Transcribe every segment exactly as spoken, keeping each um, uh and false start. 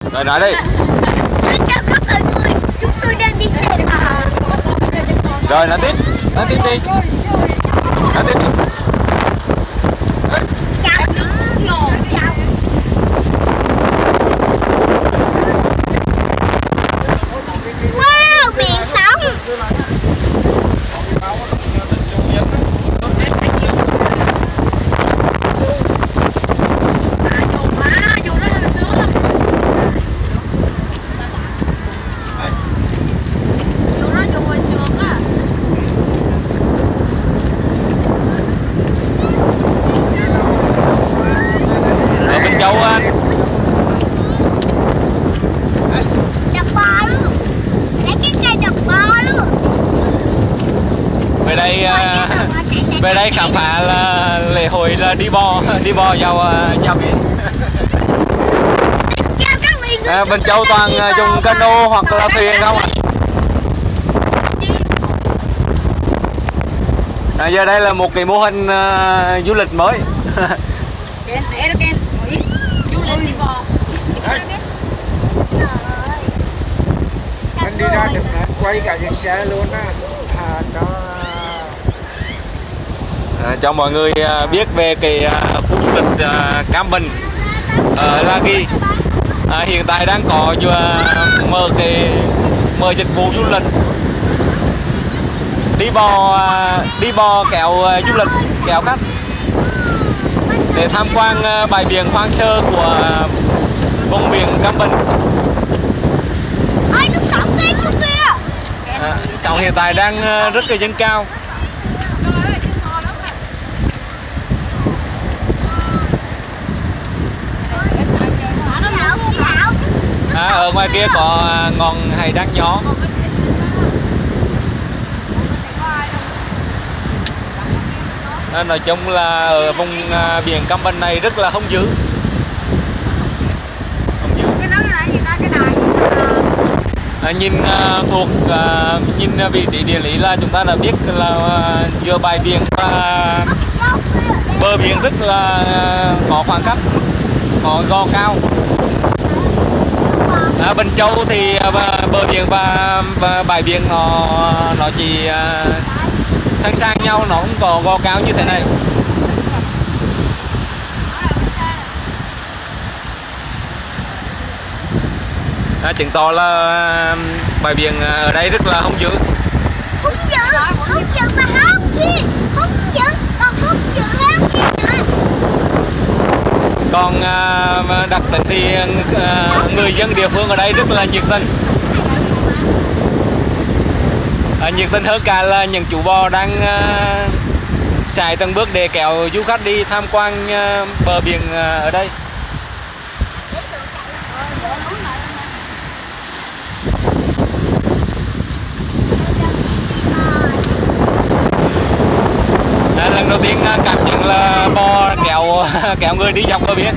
Rồi nói đi. Xin chào các mọi người, chúng tôi đang đi xe à. Rồi nói tiếp, nói tiếp đi. Nói tiếp đi. Chào đứng ngồi chào. Wow, biển sóng. Châu anh Đập bò luôn. Lấy cái cây đập bò luôn. về đây về đây khám phá là lễ hội là đi bò đi bò vào vào biển. À, bên Châu toàn dùng cano hoặc là thuyền không ạ? À, giờ đây là một cái mô hình uh, du lịch mới. Đi bò. Anh đi ra được anh quay cả những xe luôn á. À, cho à, cho mọi người biết về cái khu du lịch Cam Bình ở La Ghi. À, hiện tại đang có mở cái mở dịch vụ du lịch đi bò đi bò kéo du lịch kéo khách để tham quan bãi biển hoang sơ của vùng biển Cam Bình. Ôi, nước sóng kia chỗ kia. À, sóng hiện tại đang rất là dâng cao. À, ở ngoài kia có ngọn hải đăng nhỏ. À, nói chung là ở vùng à, biển Cam Bình này rất là hung dữ. Hung dữ. À, nhìn à, thuộc à, nhìn vị trí địa lý là chúng ta đã biết là à, giữa bãi biển và bờ biển rất là à, có khoảng cách, có gò cao. À, Bình Châu thì à, bờ biển và, và bãi biển nó nó chỉ à, sang sang nhau, nó không có gò cao như thế này. À, chứng tỏ là bãi biển ở đây rất là hung dữ. Hung dữ, hung dữ mà hông kia, hung dữ, còn hung dữ lắm kìa. Còn à, đặc tính thì à, người dân địa phương ở đây rất là nhiệt tình. À, nhiệt tình hơn cả là những chủ bò đang à, xài từng bước để kéo du khách đi tham quan à, bờ biển à, ở đây. À, lần đầu tiên à, cảm nhận là bò kéo kéo người đi dọc bờ biển.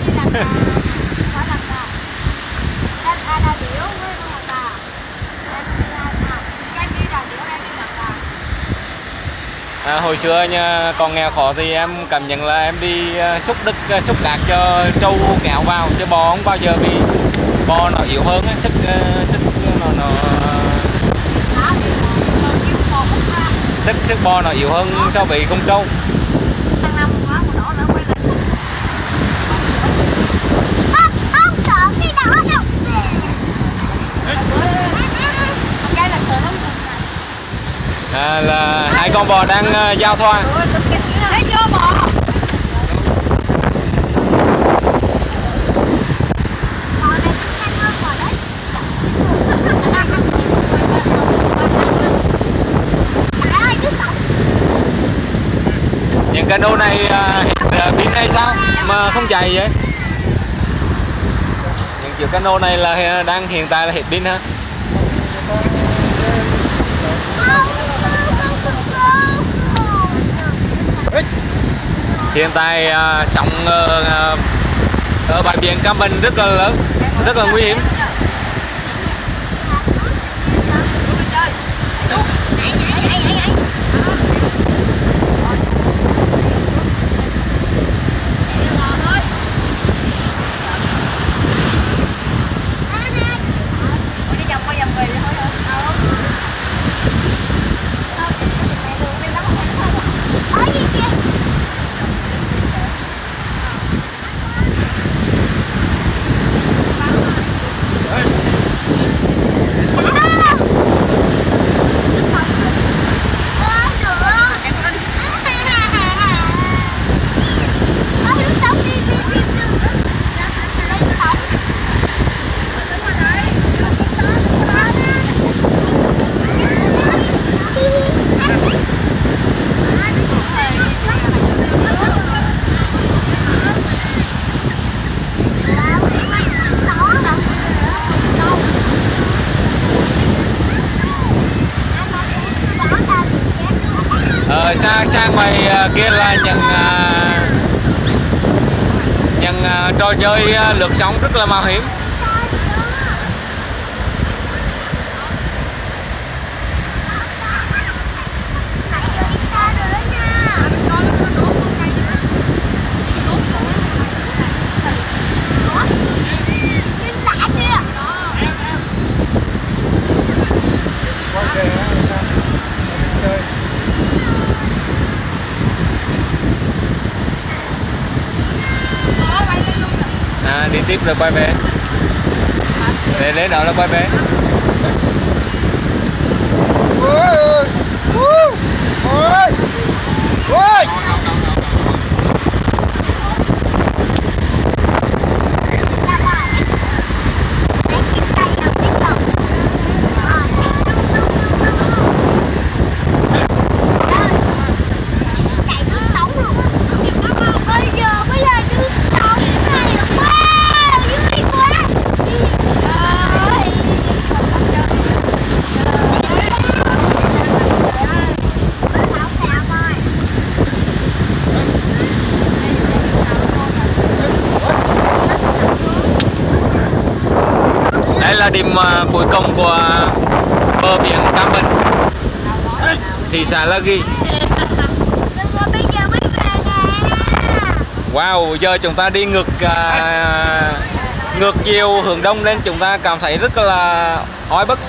À, hồi xưa nha, còn nghèo khó thì em cảm nhận là em đi uh, xúc đất, uh, xúc cát cho trâu kéo vào, chứ bò không bao giờ, vì bò nó yếu hơn, sức uh, sức nó, nó sức sức bò nó yếu hơn so với con trâu. À, là hai con bò đang uh, giao thoa. Những cano này uh, hết pin hay sao mà không chạy vậy? Những chiếc cano này là đang hiện tại là hết pin ha. Hiện tại uh, sóng uh, ở bãi biển Cam Bình rất là lớn, rất là nguy hiểm. ở xa xa ngoài kia là những những trò chơi lướt sóng rất là mạo hiểm. À, đi tiếp rồi quay về. Để lấy đó là quay về. Ôi ôi ôi. Là điểm uh, cuối cùng của bờ biển Cam Bình, thị xã La Ghi. Wow, giờ chúng ta đi ngược uh, ngược chiều hướng đông nên chúng ta cảm thấy rất là oi bức.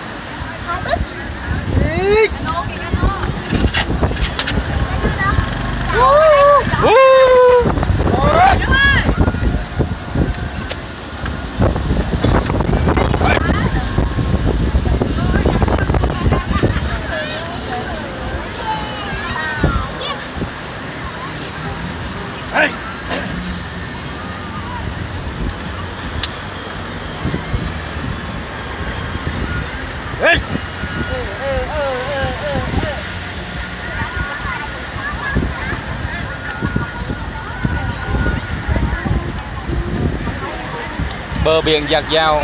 Bờ biển dạt dào.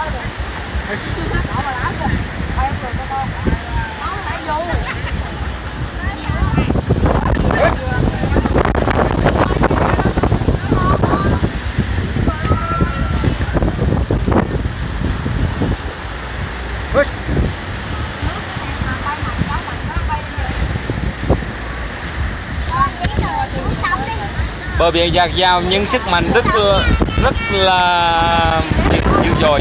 Bờ biển dạt dào nhưng sức mạnh rất là, rất là dữ dội.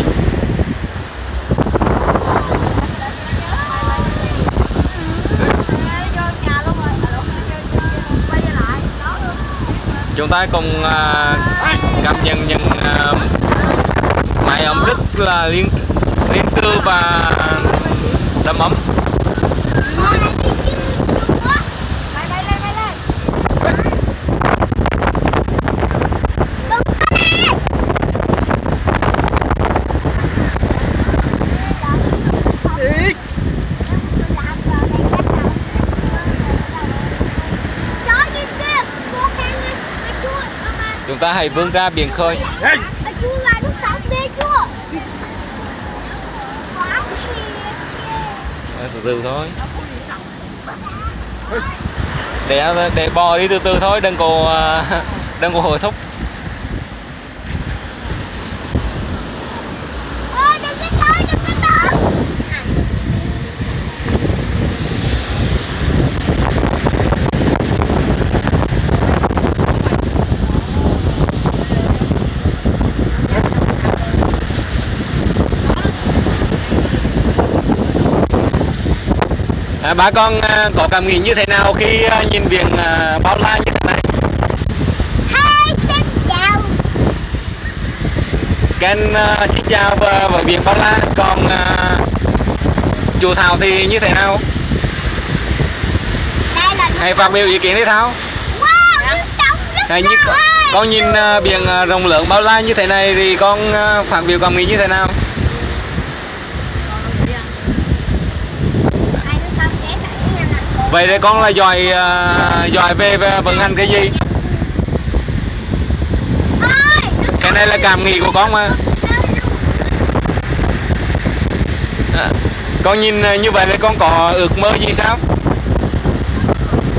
Chúng ta cùng uh, cảm nhận những uh, mái ấm rất là liên liên cư và đầm ấm. Chúng ta hãy vươn ra biển khơi. Từ từ thôi. Để để bò đi từ từ thôi, đừng có đừng có hối thúc. À, bà con à, có cảm nghĩ như thế nào khi à, nhìn biển à, bao la như thế này? Hi, xin chào. Ken à, xin chào với, với biển bao la. Còn à, chú Thảo thì như thế nào? Đây là Hãy phát biểu ý kiến đi Thảo. Wow, nước sông rất Hãy như, con nhìn à, biển à, rộng lớn bao la như thế này thì con à, phát biểu cảm nghĩ như thế nào? Vậy thì con là giỏi uh, giỏi về, về vận hành cái gì? Cái này là cảm nghĩ của con mà. À, con nhìn như vậy thì con có ước mơ gì sao?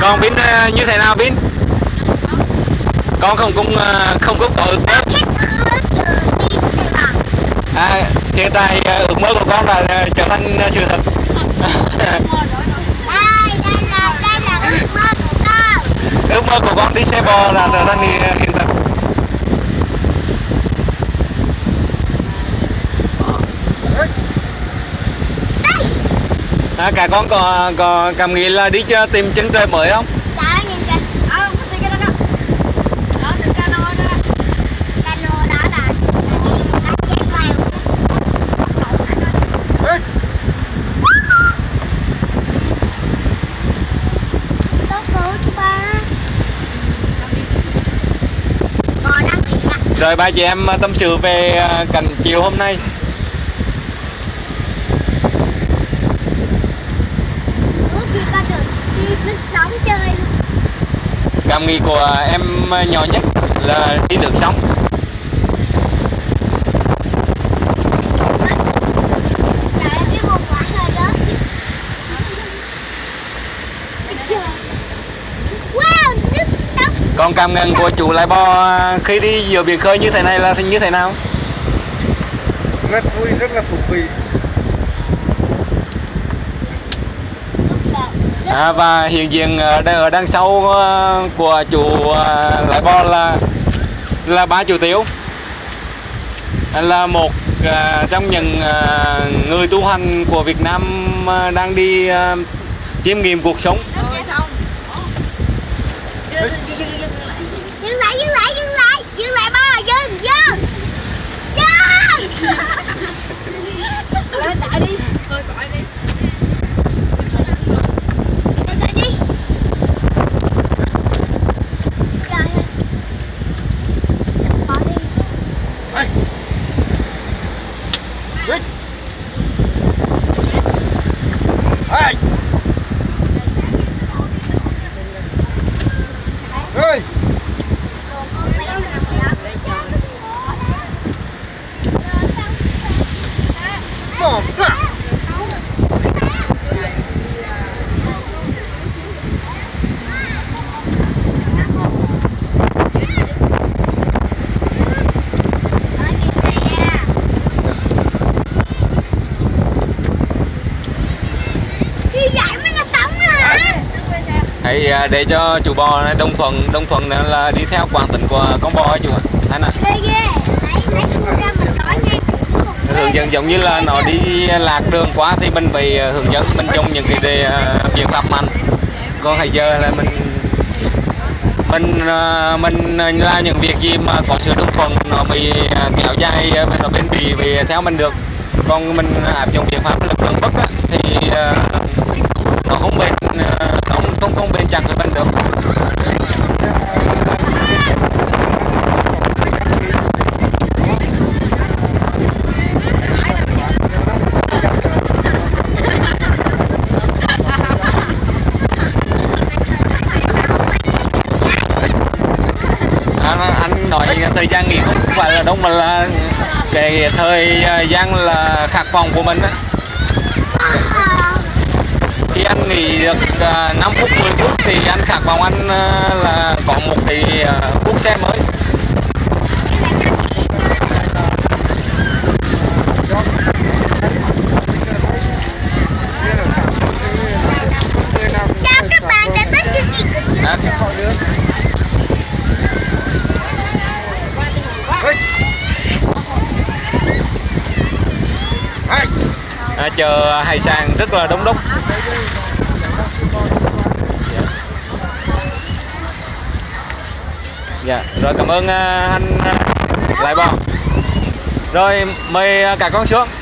Còn Bin uh, như thế nào Bin? Con không cũng uh, không có có ước mơ. À, hiện tại uh, ước mơ của con là uh, trở thành uh, sự thật. Đây, đây là đây là ước mơ của con. Ước mơ của con đi xe bò là trở thành uh, hiện thực. À, cả con có, có cảm nghĩ là đi chơi tìm chân trời mới không? Trời ơi, nhìn kìa. Ờ, có gì cái đó đó. Đó, từ cano đó. Cano đó là là chạy vào. Số cứu chú ba. Bò đang bị ngặt. Rồi ba chị em tâm sự về uh, cảnh chiều hôm nay. Ước gì con được đi lướt sóng chơi luôn. Cảm nghĩ của em nhỏ nhất là đi lướt sóng. Trời ơi, cái bồn quả hơi rớt kìa. Trời. Wow, nước sóng. Còn cảm nhận của chủ lái bò khi đi giữa biển khơi như thế này là như thế nào? Rất vui, rất là thú vị. À, và hiện diện ở đây- ở đằng sau uh, của chủ uh, lái bò là là ba chủ Tiếu, là một uh, trong những uh, người tu hành của Việt Nam uh, đang đi uh, chiêm nghiệm cuộc sống. Rồi xong. Dừng, dừng, dừng, dừng lại. Dừng lại, dừng lại, dừng lại. Dừng lại bò, dừng, dừng. Dừng. Lên lại đi. Thôi gọi đi. Để coi đi. Trời ơi. Bỏ đi. Ai. Ơi. Bỏ ra. Như vậy mới là sống hả? Hãy uh, để cho chủ bò này Đông Thuận Đông Thuận này là đi theo quán tính của con bò ấy chú ạ. Anh ạ. Ghê ghê. Lấy lấy cái ra mình nói ngay từ cuối cùng. Hướng dẫn giống như là nó đi lạc đường quá thì mình phải hướng dẫn mình dùng những cái đề, uh, biện pháp mạnh. Còn bây giờ là mình mình uh, mình làm những việc gì mà có sự đồng thuận nó bị uh, kéo dài, uh, nó bên bì về theo mình được. Còn mình áp dụng biện pháp lực lượng bất á, thì uh, nó không bền, uh, nó không không không bền chặt với mình được. Anh, anh nói thời gian nghỉ không phải là đâu mà là cái thời gian là khát vọng của mình á. Khi anh nghỉ được uh, năm phút mười phút thì anh khát vọng anh uh, là có một cái uh, cuốc xe mới. Chào các bạn đã đến chương trình của chúng À, tôi. à, chờ hải sản rất là đông đúc. Dạ, rồi cảm ơn uh, anh uh, lái bò. Rồi mời uh, cả con xuống.